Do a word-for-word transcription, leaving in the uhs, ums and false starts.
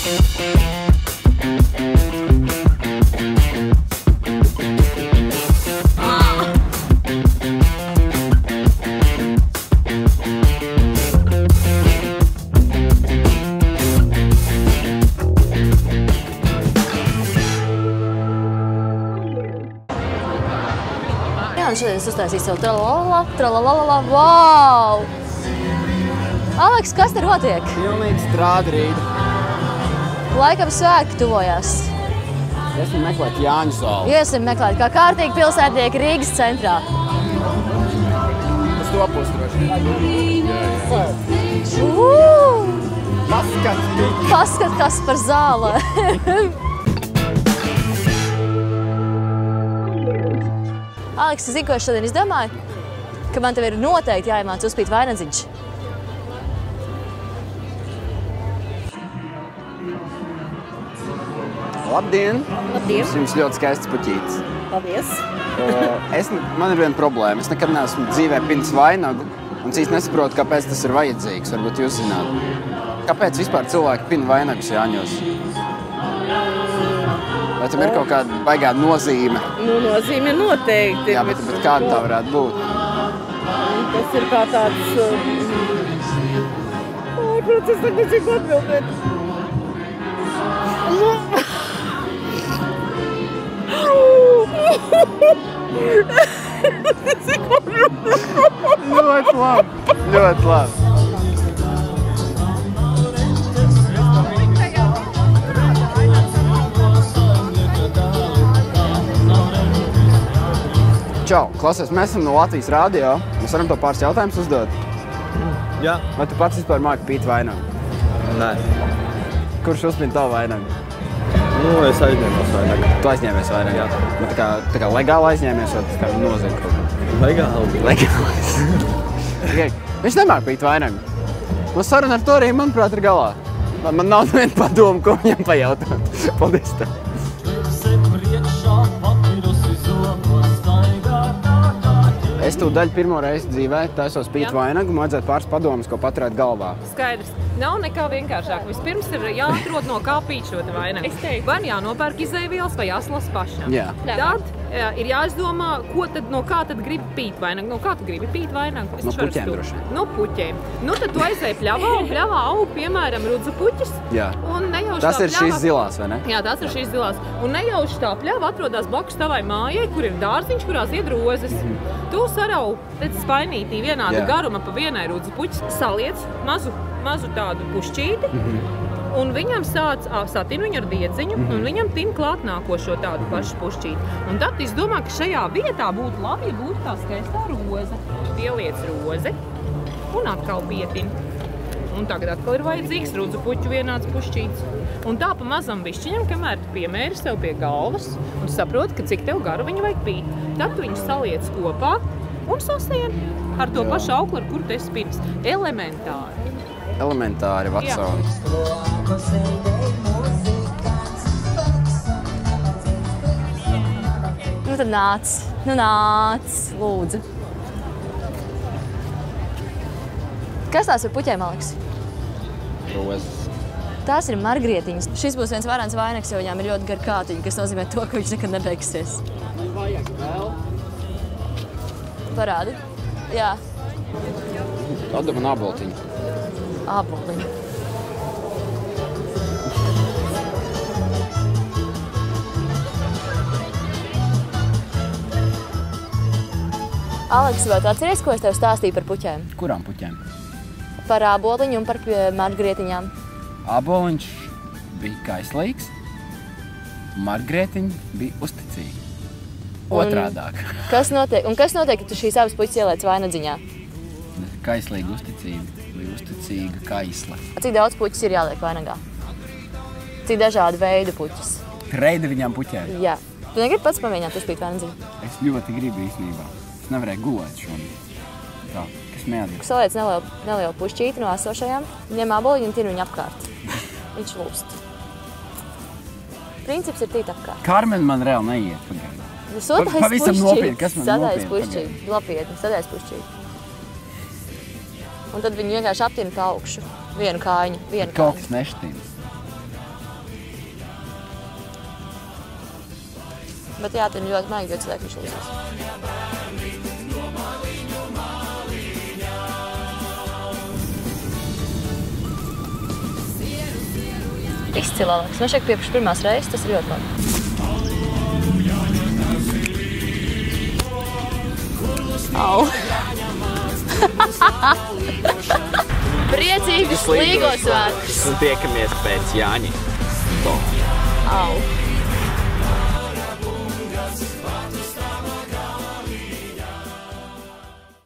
Un šodien es uztaisīju savu tralalala, tralalala, wow! Aleks, kas te notiek? Pilnīgi strāda rīta. Laikam svētki tuvojās. Esmu meklēt Jāņu zāli. Iesim meklēt kā kārtīgi pilsētnieki Rīgas centrā. Tas to pusi droši. Uuu! Paskat! Paskat, kas par zālē. Aleks, es zinu, ko es šodien izdomāju, ka man tev ir noteikti jāiemāc uzpīt vainadziņš. Labdien! Labdien! Jums ļoti skaists puķītis. Paldies! Es, man ir viena problēma. Es nekad neesmu dzīvē pinis vainagu un cīs nesaprotu, kāpēc tas ir vajadzīgs. Varbūt jūs zināt. Kāpēc vispār cilvēki pina vainagus Jāņos? Vai tam ir kaut kāda baigā nozīme? Nu, nozīme noteikti. Jā, bet, bet kāda tā varētu būt? Tas ir kā tāds... Ārprāt, es tagad necīku atbildēt. Ļoti labi, ļoti labi. Čau, klausies, mēs esam no Latvijas radio. Mēs varam to pāris jautājumus uzdot? Jā. Vai tu pats vispār māki pīt vainagu? Nē. Kurš uzpina tavu vainagu? Nu, es aizņēmos vainagu. Tu aizņēmies vainagu? Jā. Nu, tā kā, tā kā legāli aizņēmies, vai tas kā nozīme kaut kā? Legāli. Legāli. Viņš nemāk pīt vainagu. No saruna ar to arī, manuprāt, ir galā. Man, man nav neviena padoma, ko viņam pajautāt. Paldies tev. Es tūdaļ pirmo reizi dzīvē taisos pīt vainagu, man vajadzētu pāris padomas, ko paturēt galvā. Skaidrs. Nav nekā vienkāršāk. Vispirms ir jāatrod no kā pīt šo vainagu. Vai jānopērk izēvielas vai jāslasa pašam. Jā. Tad jā, ir jāizdomā, ko tad, no kā tad gribi pīt vainagu. No kā tu gribi pīt vainagu? No puķiem droši. No puķiem. Nu tad tu aizēji pļavā un pļavā aug, piemēram, rudzu puķis. Jā. Un nejauši tas tā ir pļava... šīs zilās, vai ne? Jā, tas ir šīs zilās. Un nejauši tā pļava atrodās blakus tavai mājai, kur ir dārziņš, kurās ied rozes. Mm-hmm. Tu sarau, redz, spainītī vienādu Jā. garuma pa vienai rudzu puķis, saliec mazu, mazu tādu pušķīti, mm-hmm. un viņam sāc satin viņu ar diedziņu, mm-hmm. un viņam tin klāt nākošo tādu pašu pušķīti. Un tad es domāju, ka šajā vietā būtu labi, ja būtu tā skaistā roze. Pieliec rozi un atkal pietin. Un tagad atkal ir vajadzīgs rudzu puķu vienāds pušķīts. Un tā pa mazam bišķiņam, kamēr tu piemēri sev pie galvas un saproti, ka cik tev garu viņu vajag pīt. Tad tu viņu saliec kopā un sasien ar to Jā. pašu auklu, ar kuru tu esi pirms. Elementāri. Elementāri, Vatsoni. Nu tad nāc, nu nāc, lūdzu. Kas tās ir puķēm, Aleks? Rozes. Tās ir margrietiņas. Šis būs viens varants vainags, jo viņām ir ļoti gar kātiņi, kas nozīmē to, ka viņš nekad nebeigsies. Man vajag vēl. Parādi? Jā. Atdod man āboltiņu. Āboliņu. Aleks, vai tu atceries, ko es tev stāstīju par puķēm? Kurām puķēm? Par āboliņu un par margrietiņām. Āboliņš bija kaislīgs, margrietiņi bija uzticīgi. Otrādāk. Un kas notiek, un kas notiek, ka tu šīs abas puķis ieliec vainadziņā? Kaislīga uzticība bija uzticīga kaisla. Cik daudz puķis ir jāliek vainagā? Cik dažādi veidu puķis? Treidi viņām puķēm? Jā. Tu negribi pats pamēģināt uzpīt vainadziņu? Es ļoti gribu īstenībā. Es nevarēju gulēt šodien. Tā, kas mēdī. Saliec nelielu, nelielu pušķīti no esošajām, ņem āboliņu un tin viņu apkārt. Viņš lūst. Princips ir tīt apkārt. Karmen man reāli neiet pagaidām. Sodais Pavisam nopietni, kas man sadais nopietni pušķīti, nopietni, sadais pušķīti. Un tad viņi vienkārši aptina pa augšu. Vienu kājiņu, vienu Kaut kājiņu. kas neštīm. Bet jā, tad ļoti maigi, jo cilvēki viņš lūzīs. Izcili, Aleks. Man šeit piepriekš pirmās reizes, tas ir ļoti labi. Au. Priecīgus Līgo svētkus. Un tiekamies pēc Jāņa. Au.